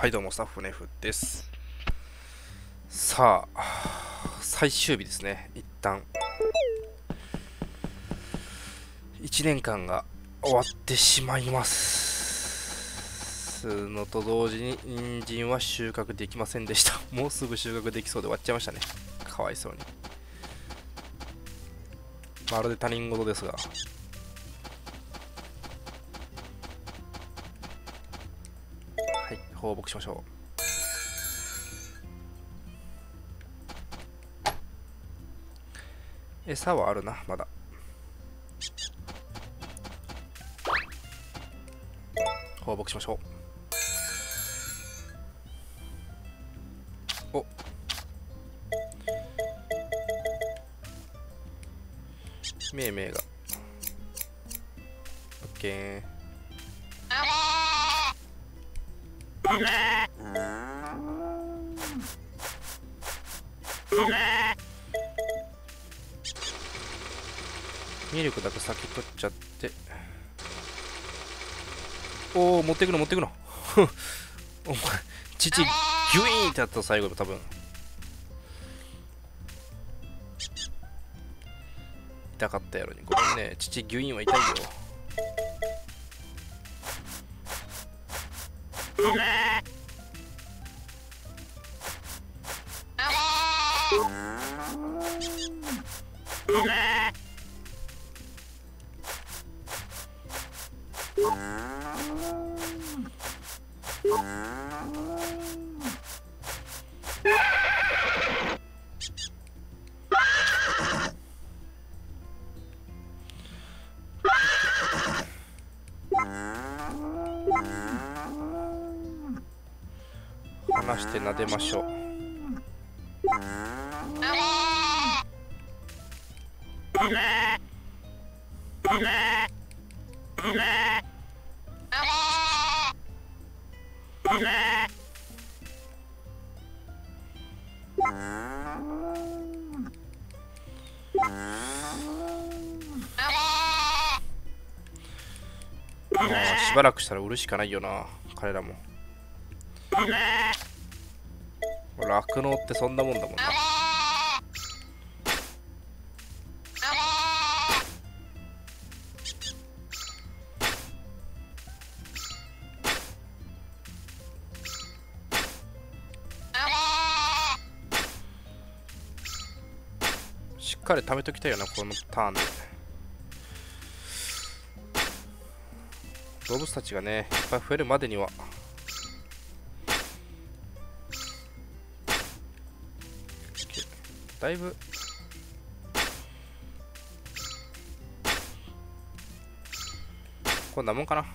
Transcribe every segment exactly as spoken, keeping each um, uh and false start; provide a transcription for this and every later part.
はいどうもスタッフの F です。さあ最終日ですね。一旦いちねんかんが終わってしまいますのと同時に人参は収穫できませんでした。もうすぐ収穫できそうで終わっちゃいましたね。かわいそうに。まるで他人事ですが、はい、放牧しましょう。餌はあるな、まだ。放牧しましょう。お、めいめいが OK。 ミルクだけ先取っちゃって、おお持ってくの持ってくのお前父ギュイーンってやった最後の多分痛かったやろに。ごめんね、父ギュイーンは痛いよ。離して撫でましょう。もうしばらくしたら売るしかないよな、彼らも。酪農ってそんなもんだもんな。しっかり貯めときたいよな、このターンで。動物たちがね、いっぱい増えるまでには。だいぶこんなもんかな。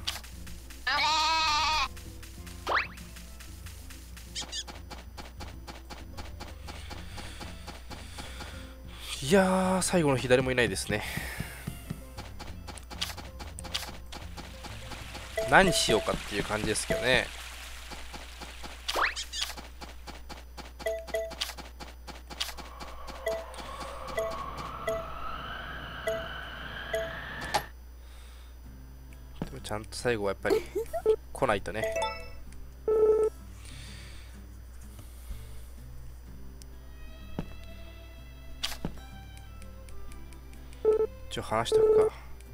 いやー、最後の日誰もいないですね。何しようかっていう感じですけどね。でもちゃんと最後はやっぱり来ないとね。ちょっと話しておくか。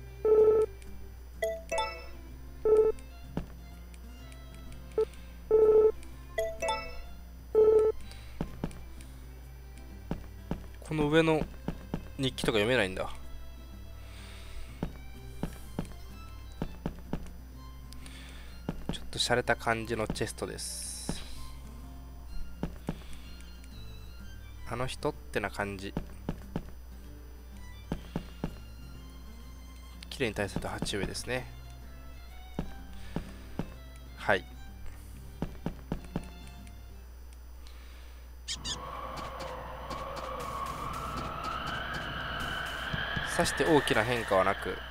この上の日記とか読めないんだ。ちょっと洒落た感じのチェストです。あの人ってな感じ。綺麗に対策と鉢植えですね。はい。さして大きな変化はなく、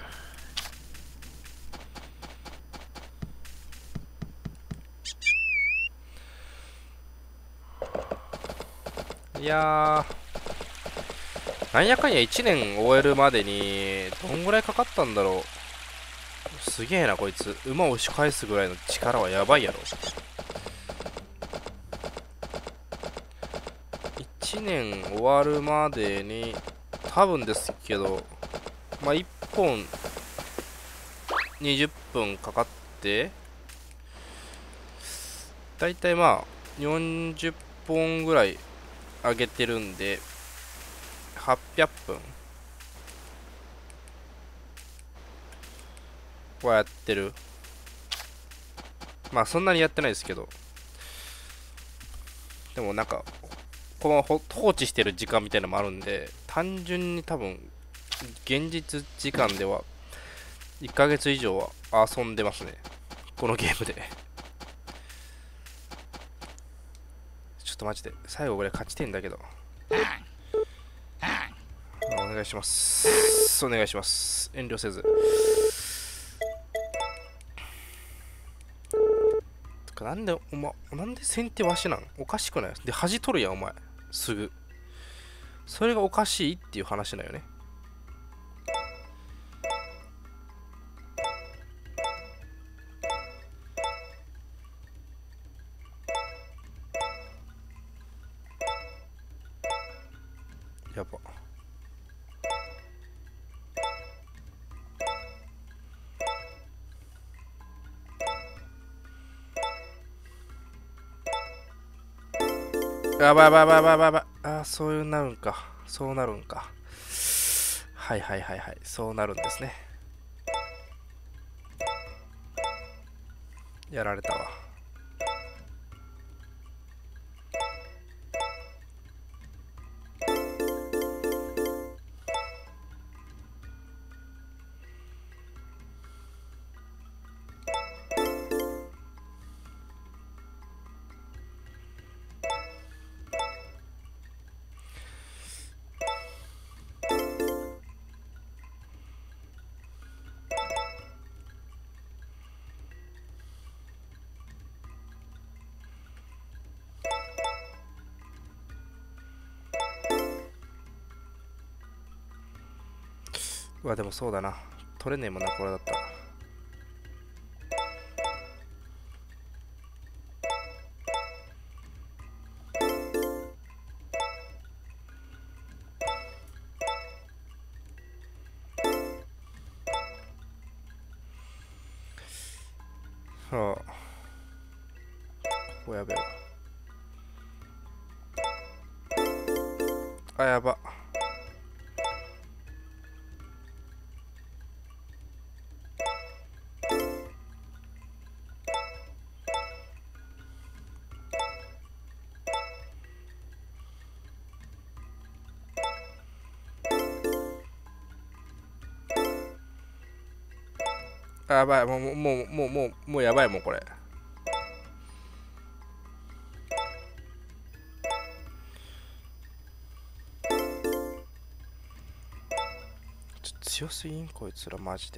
いやー、なんやかんやいちねん終えるまでにどんぐらいかかったんだろう。すげえなこいつ。馬を押し返すぐらいの力はやばいやろ。 ちねん終わるまでに多分ですけど、まあいっぽんにじゅっぷんかかって、だいたいまあよんじゅっぽんぐらい上げてるんで、はっぴゃっぷんはやってる。まあそんなにやってないですけど、でもなんかこの放置してる時間みたいなのもあるんで、単純に多分現実時間ではいっかげつ以上は遊んでますね、このゲームで。ちょっとマジで最後これ勝ちてんだけど、お願いします、お願いします、遠慮せず。なんでお前、なんで先手わしなん、おかしくないで、端取るやんお前すぐ。それがおかしいっていう話だよね。やば。やばいやばいやばいやばいやばいやばい。ああ、そういうなるんか。そうなるんか。はいはいはいはい。そうなるんですね。やられたわ。うわ、でもそうだな。取れねえもんな、これだったら。はあ。ここやべえわ。あ、やば。あ、やばい。もう、もう、もう、もう、もう、もうやばいもん、これ。ちょっと強すぎんこいつら、マジで。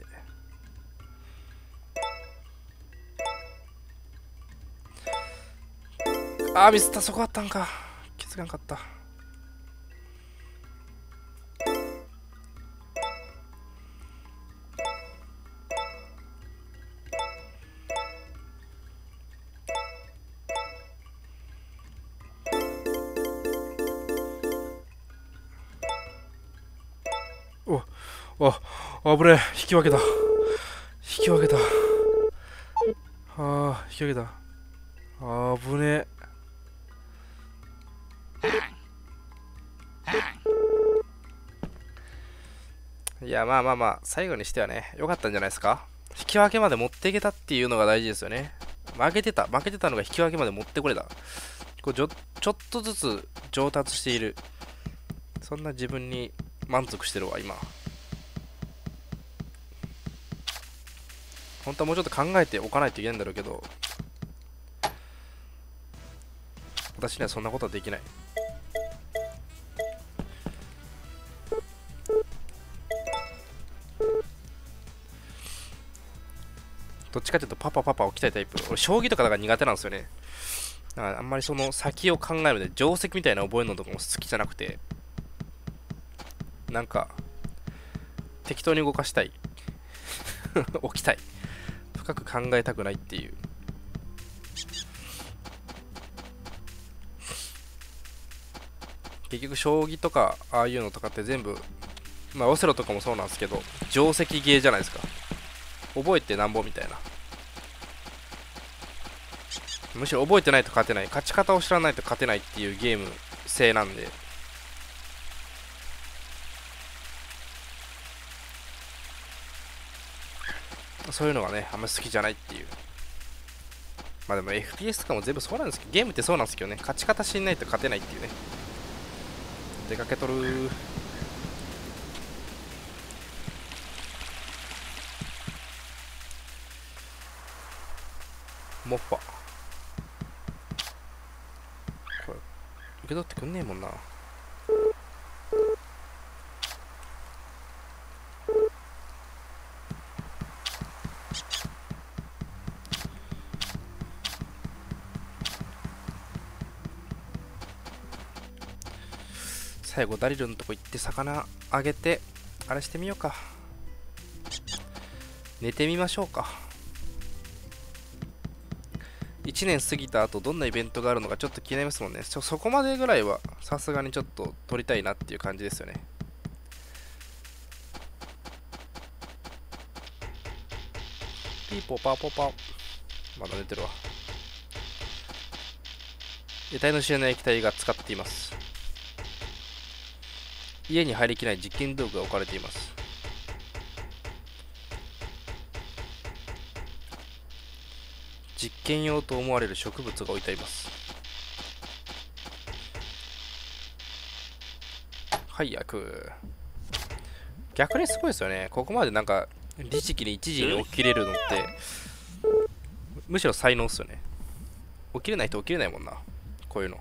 あー、ミスった。そこあったんか。気づかんかった。お、お、危ねえ。引き分けた。引き分けた。ああ、引き分けた。あぶねえ。いや、まあまあまあ、最後にしてはね、良かったんじゃないですか。引き分けまで持っていけたっていうのが大事ですよね。負けてた、負けてたのが引き分けまで持ってこれた。こうちょちょっとずつ上達している。そんな自分に満足してるわ、今。本当はもうちょっと考えておかないといけないんだろうけど、私にはそんなことはできない。どっちかというとパパパパ起きたいタイプ。俺将棋とかだから苦手なんですよね。だからあんまりその先を考えるので定石みたいな覚えるのとかも好きじゃなくて、なんか適当に動かしたい起きたい、深く考えたくないっていう。 結局将棋とかああいうのとかって全部、まあオセロとかもそうなんですけど、定石ゲーじゃないですか。覚えてなんぼみたいな。むしろ覚えてないと勝てない、勝ち方を知らないと勝てないっていうゲーム性なんで、そういうのがね、あんまり好きじゃないっていう。まあでも エフピーエス とかも全部そうなんですけど、ゲームってそうなんですけどね、勝ち方知んないと勝てないっていうね。出かけとるー。モッファ。これ、受け取ってくんねえもんな。最後ダリルのとこ行って魚あげてあれしてみようか。寝てみましょうか。いちねん過ぎた後どんなイベントがあるのかちょっと気になりますもんね。そそこまでぐらいはさすがにちょっと撮りたいなっていう感じですよね。ピーポーパーポーパー。まだ寝てるわ。得体の知れない液体が使っています。家に入りきない実験道具が置かれています。実験用と思われる植物が置いてあります。早く。逆にすごいですよね。ここまでなんか律儀に一時に起きれるのってむしろ才能っすよね。起きれない人起きれないもんな、こういうの。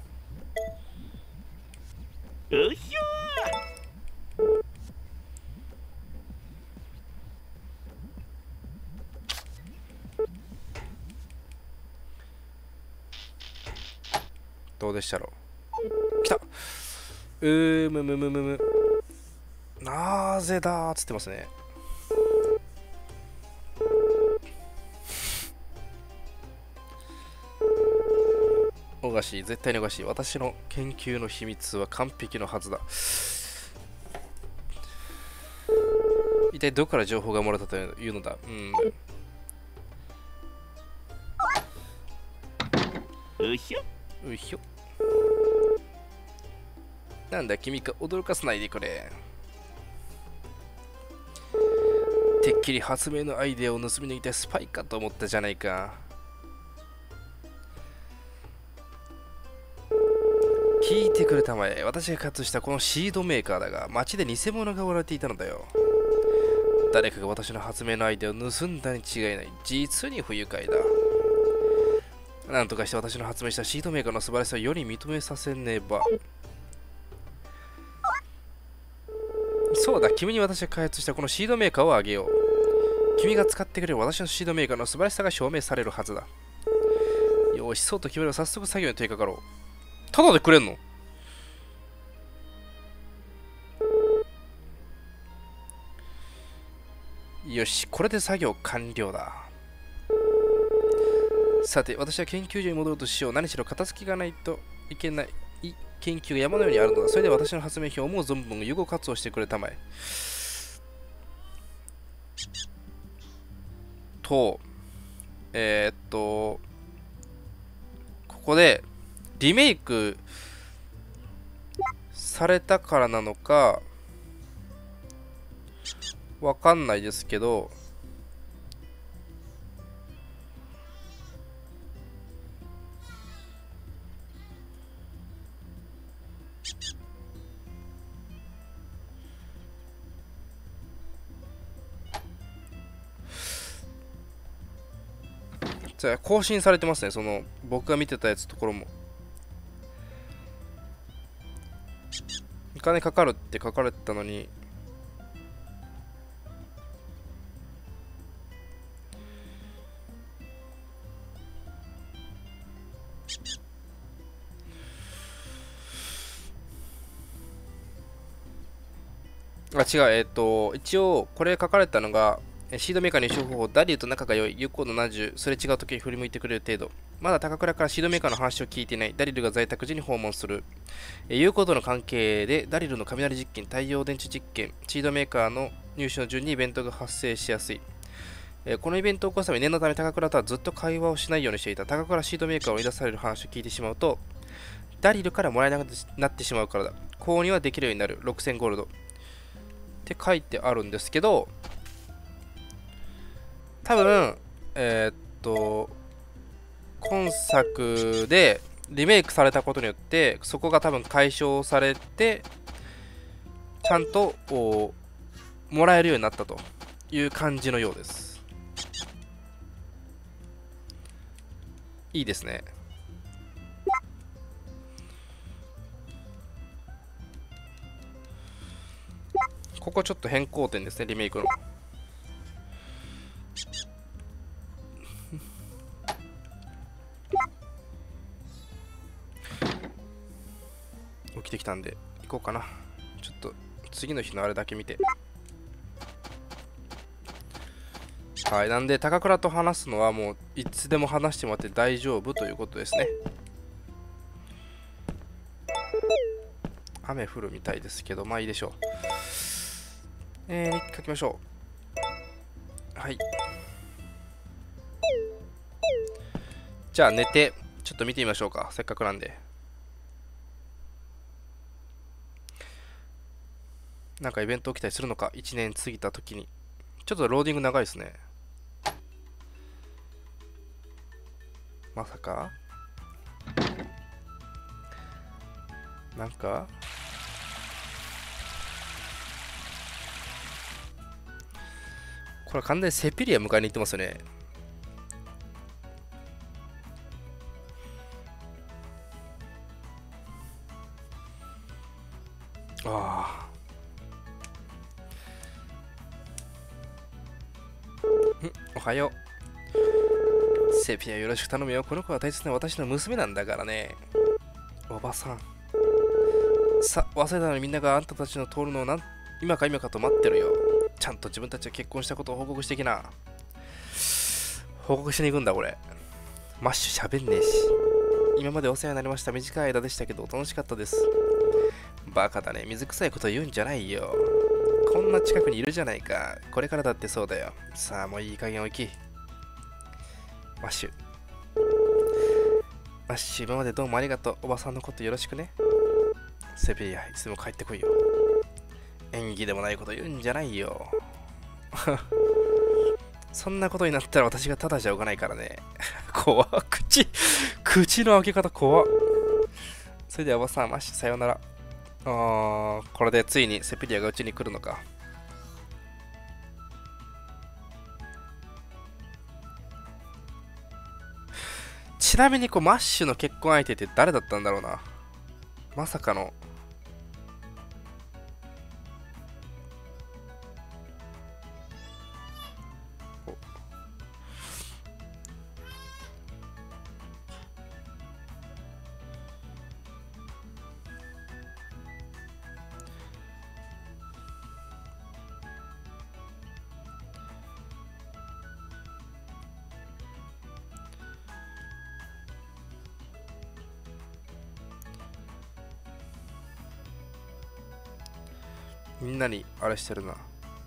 どうでしたろう。来た。うーむむむむむ。なぜだーっつってますね。おかしい、絶対におかしい。私の研究の秘密は完璧のはずだ。一体どこから情報が漏れたというのだ。うん。うひょうひょ。なんだ君か、驚かさないでくれ。てっきり発明のアイデアを盗み抜いたスパイかと思ったじゃないか。聞いてくれたまえ。私が活したこのシードメーカーだが、街で偽物が売られていたのだよ。誰かが私の発明のアイデアを盗んだに違いない。実に不愉快だ。なんとかして私の発明したシードメーカーの素晴らしさをより認めさせねば。そうだ、君に私が開発したこのシードメーカーをあげよう。君が使ってくれる私のシードメーカーの素晴らしさが証明されるはずだ。よし、そうと決めれば早速作業に取り掛かろう。ただでくれんの？よし、これで作業完了だ。さて、私は研究所に戻ろうとしよう。何しろ片付きがないといけない研究が山のようにあるのだ。それで私の発明品を思う存分有効活用してくれたまえ。と、えー、っと、ここでリメイクされたからなのかわかんないですけど、じゃあ更新されてますね。その僕が見てたやつところもお金かかるって書かれてたのに、あ、違う、えっと、一応、これ書かれたのが、シードメーカーの使用方法、ダリューと仲が良い、有効度ななじゅう、すれ違う時に振り向いてくれる程度。 まだ高倉からシードメーカーの話を聞いていない。ダリルが在宅時に訪問する。えー友好との関係でダリルの雷実験、太陽電池実験、シードメーカーの入手の順にイベントが発生しやすい。えーこのイベントを起こすため念のため高倉とはずっと会話をしないようにしていた。高倉シードメーカーを追い出される話を聞いてしまうと、ダリルからもらえなくなってしまうからだ。購入はできるようになる。ろくせんゴールド。って書いてあるんですけど、多分、えーっと、今作でリメイクされたことによって、そこが多分解消されて、ちゃんとおもらえるようになったという感じのようです。いいですね。ここちょっと変更点ですね、リメイクの。起きてきたんで行こうかな。ちょっと次の日のあれだけ見て。はい、なんで高倉と話すのはもういつでも話してもらって大丈夫ということですね。雨降るみたいですけど、まあいいでしょう。えー、日記書きましょう。はい。じゃあ寝て、ちょっと見てみましょうか。せっかくなんで。なんかイベント起きたりするのか、いちねん過ぎた時に。ちょっとローディング長いですね。まさかなんかこれ完全にセピリア迎えに行ってますよね。ああ。おはよう。セピアよろしく頼むよ。この子は大切な私の娘なんだからね。おばさん。さ、忘れたのにみんながあんたたちの通るのをなん今か今かと待ってるよ。ちゃんと自分たちが結婚したことを報告してきな。報告しに行くんだ、これ。マッシュ喋んねえし。今までお世話になりました。短い間でしたけど、楽しかったです。バカだね。水臭いこと言うんじゃないよ。こんな近くにいるじゃないか。これからだってそうだよ。さあ、もういい加減おき。マッシュ。マッシュ、今までどうもありがとう。おばさんのことよろしくね。セピリア、いつでも帰ってこいよ。演技でもないこと言うんじゃないよ。そんなことになったら私がただじゃおかないからね。怖っ。口、口の開け方怖っ。それではおばさん、マッシュ、さようなら。あー、これでついにセピリアがうちに来るのか。ちなみにこうマッシュの結婚相手って誰だったんだろうな。まさかの。みんなにあれしてるな。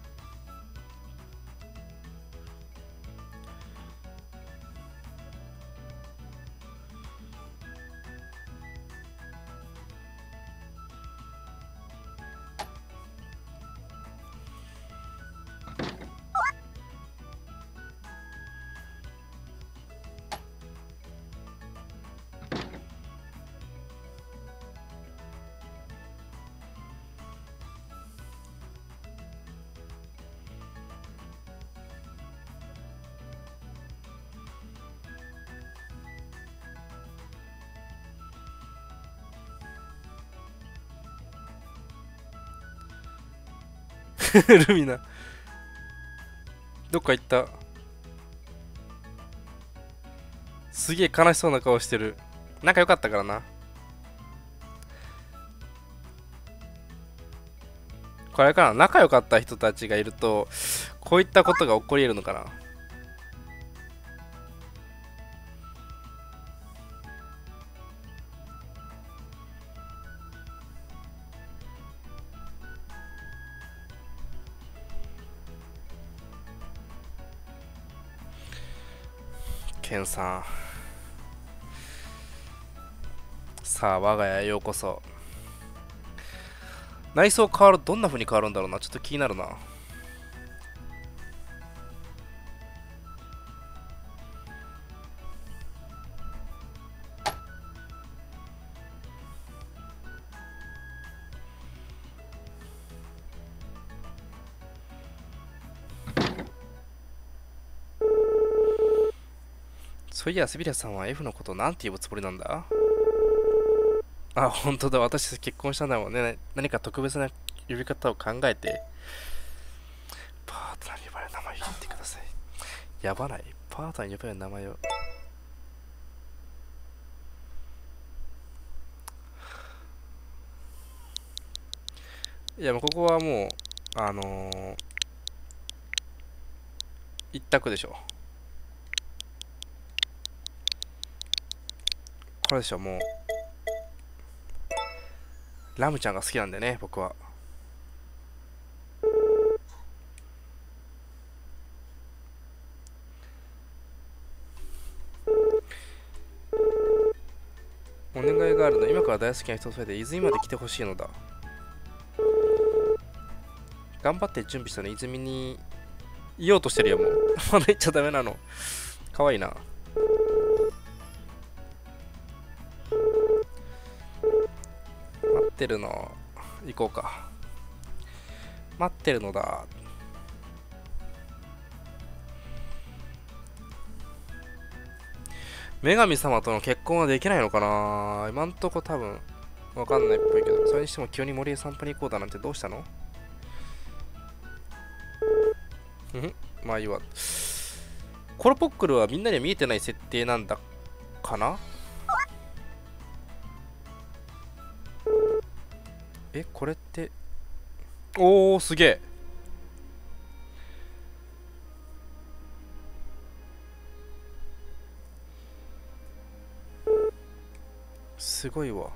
ルミナ。どっか行った。すげえ悲しそうな顔してる。仲良かったからな。これから仲良かった人たちがいると、こういったことが起こり得るのかな。 ケンさん。さあ、我が家へようこそ。内装変わる、どんな風に変わるんだろうな。ちょっと気になるな。そういや、スビラさんは F のことをなんて呼ぶつもりなんだ？あ、本当だ。私たち結婚したんだもんね。何か特別な呼び方を考えて。パートナーに呼ばれる名前を言ってください。やばない。パートナーに呼ばれる名前を。いや、もうここはもう、あのー、一択でしょ。これでしょ、もう。ラムちゃんが好きなんでね、僕は。お願いがあるの。今から大好きな人のそれで泉まで来てほしいのだ。頑張って準備したの。泉に言おうとしてるよ、もう。まだ言っちゃダメなの。かわいいな。待ってるの。行こうか。待ってるのだ。女神様との結婚はできないのかな。今んとこ多分わかんないっぽいけど、それにしても急に森へ散歩に行こうだなんてどうしたの？ふふまあいいわ。コロポックルはみんなには見えてない設定なんだかな。え、これって、おー、すげえ。すごいわ。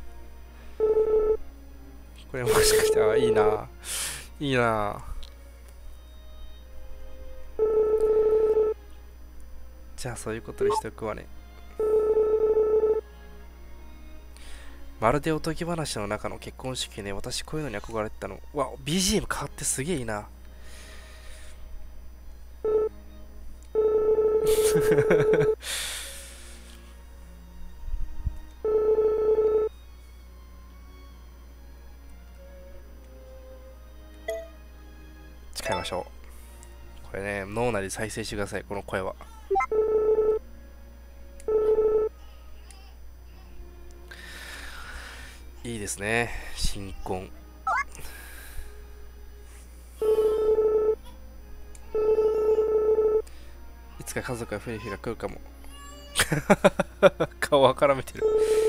これもしかして、あ、いいな。いいな。じゃあそういうことにしておくわね。まるでおとぎ話の中の結婚式ね。私こういうのに憧れてたの。わ、ビージーエム 変わってすげえいいな。使いましょう。これね、脳内で再生してください、この声は。いいですね、新婚。いつか家族が増える日が来るかも。顔を絡めてる。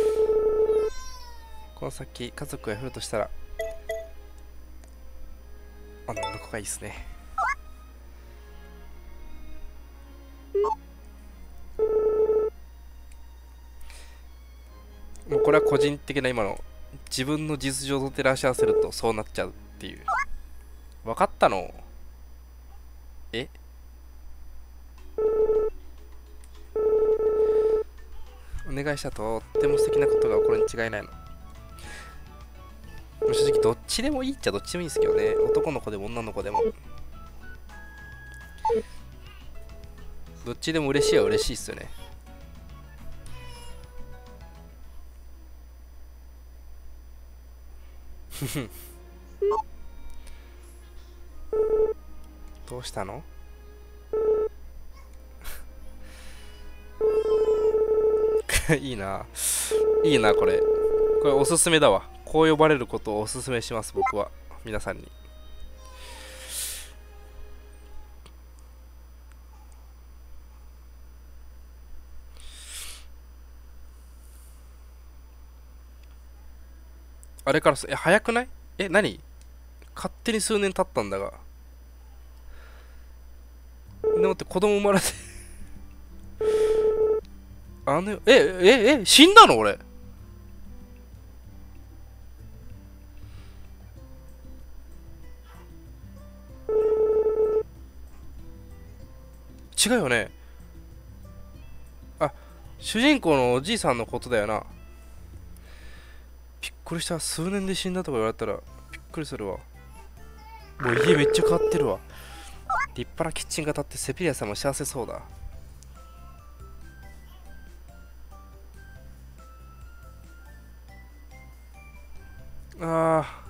この先、家族が増えるとしたら、あの子がいいですね。もうこれは個人的な今の自分の実情と照らし合わせるとそうなっちゃうっていう。分かったの？え、お願いしたとっても素敵なことが起こるに違いないの。正直どっちでもいいっちゃどっちでもいいですけどね。男の子でも女の子でも。どっちでも嬉しいは嬉しいっすよね。どうしたの？いいな。いいな、これ。これおすすめだわ。こう呼ばれることをおすすめします、僕は。皆さんに。あれからす、え、早くない？え、何？勝手に数年経ったんだが。でもって子供生まれてあの、え、え、え、死んだの俺。違うよね。 主人公のおじいさんのことだよな。びっくりした。数年で死んだとか言われたらびっくりするわ。もう家めっちゃ変わってるわ。立派なキッチンが建ってセピリアさんも幸せそうだ。あ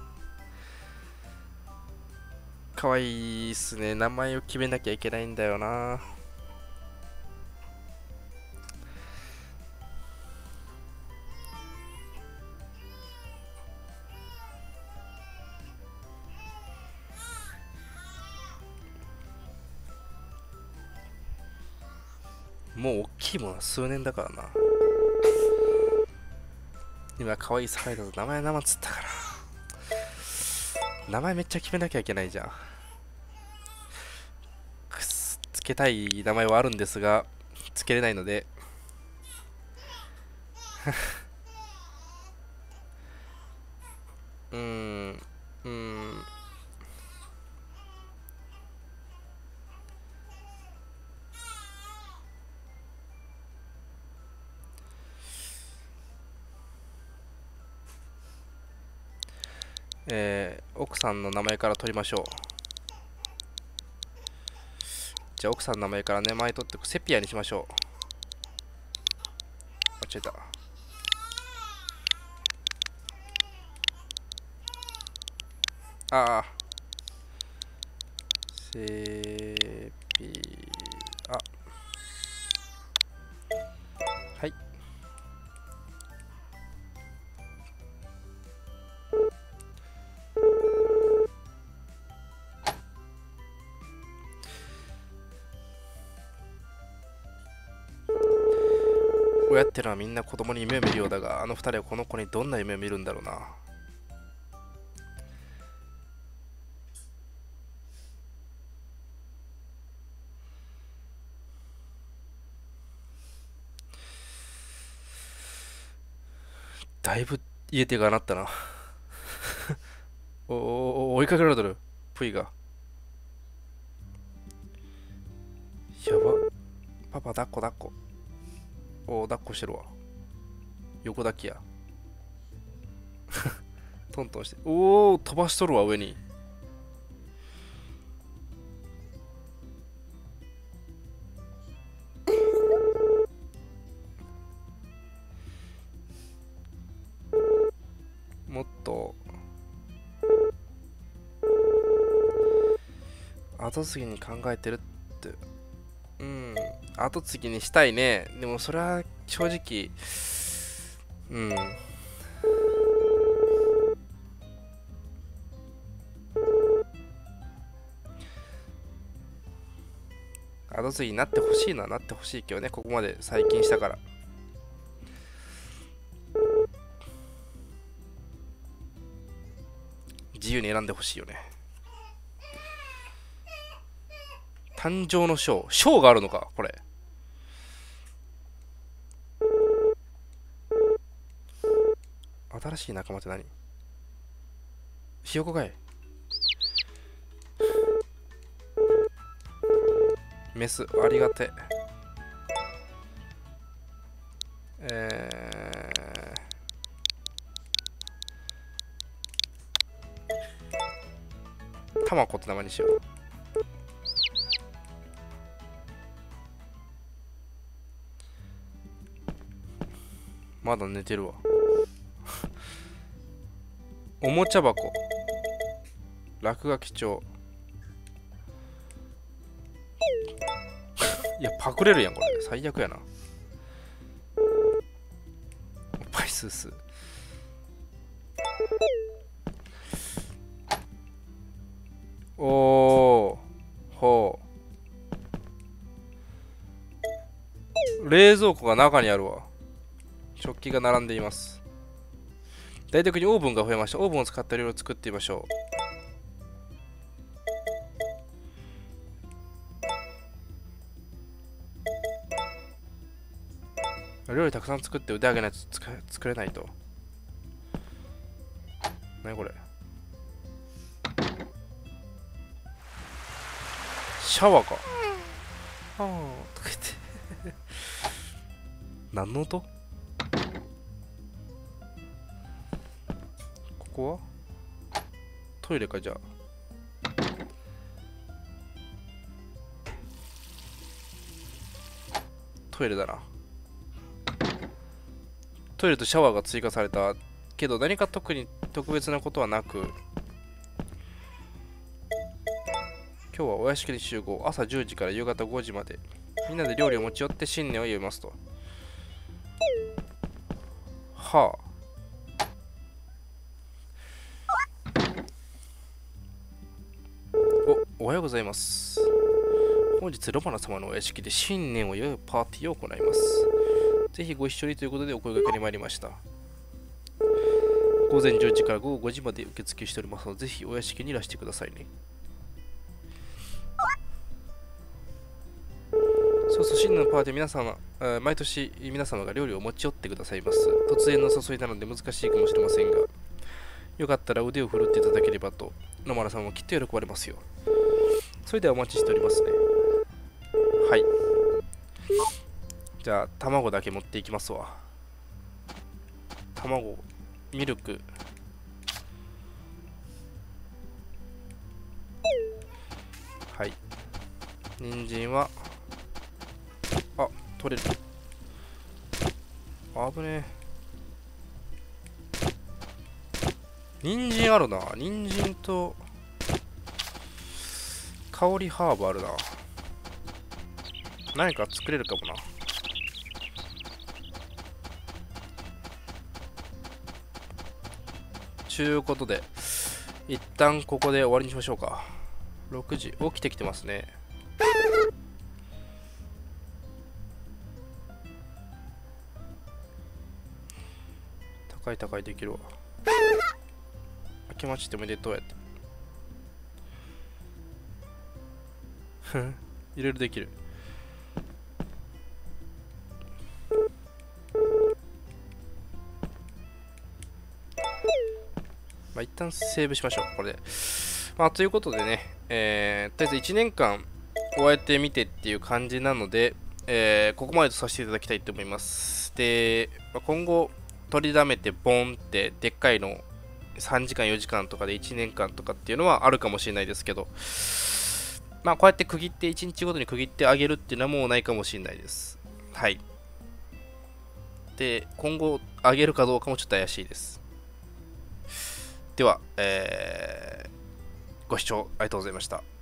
ー、かわいいっすね。名前を決めなきゃいけないんだよな。もう大きいものは数年だからな。今可愛いサイだと名前生つったから。名前めっちゃ決めなきゃいけないじゃん。くすつけたい名前はあるんですが、つけれないので。うーん、うーん。えー、奥さんの名前から取りましょう。じゃあ奥さんの名前から名前取ってセピアにしましょう。間違えた。ああ。セピア。はい。親ってのはみんな子供に夢を見るようだが、あの二人はこの子にどんな夢を見るんだろうな。だいぶ家手がなったな。おお、追いかけられてる。プイが。やば。パパ抱っこ抱っこ。おお、抱っこしてるわ。横抱きや。トントンして。おお、飛ばしとるわ、上に。もっと後継ぎに考えてるって。うん、後継ぎにしたいね。でもそれは正直、うん、後継ぎになってほしいのはなってほしいけどね。ここまで最近したから。自由に選んでほしいよね。誕生の章。章があるのかこれ。新しい仲間って何？ひよこかい？メス、ありがて。えー、タマコって名前にしよう。まだ寝てるわ。おもちゃ箱。落書き帳。いや、パクれるやん、これ。最悪やな。おっぱいスース。おー。ほう。冷蔵庫が中にあるわ。食器が並んでいます。大体にオーブンが増えました。オーブンを使った料理を作ってみましょう。料理たくさん作って腕上げないと作れないと。何これ。シャワーか。はあ、とか言って。 何の音？ここはトイレか、じゃあ。トイレだな。トイレとシャワーが追加されたけど、何か特に特別なことはなく、今日はお屋敷に集合。朝じゅうじから夕方ごじまで。みんなで料理を持ち寄って新年を祝いますと。はあ。お、おはようございます。本日ロマナ様のお屋敷で新年を祝うパーティーを行います。ぜひご一緒にということでお声掛けに参りました。午前じゅうじから午後ごじまで受付しておりますので、ぜひお屋敷にいらしてくださいね。そうそう、新年のパーティー皆様、毎年皆様が料理を持ち寄ってくださいます。突然の誘いなので難しいかもしれませんが、よかったら腕を振るっていただければと、野村さんもきっと喜ばれますよ。それではお待ちしておりますね。はい。じゃあ、卵だけ持っていきますわ。卵、ミルク。はい。人参は、あ、取れる。危ねえ。人参あるな。人参と、香りハーブあるな。何か作れるかもな。ちゅうことで、一旦ここで終わりにしましょうか。ろくじ、起きてきてますね。高い高いできるわ。明けましておめでとうやって。ふん、いろいろできる。まあ、一旦セーブしましょう、これで。まあ、ということでね、えー、とりあえずいちねんかん終えてみてっていう感じなので、えー、ここまでとさせていただきたいと思います。で、まあ、今後、取りだめてボンってでっかいのさんじかんよじかんとかでいちねんかんとかっていうのはあるかもしれないですけど、まあこうやって区切っていちにちごとに区切ってあげるっていうのはもうないかもしれないです。はい。で、今後あげるかどうかもちょっと怪しいです。では、えー、ご視聴ありがとうございました。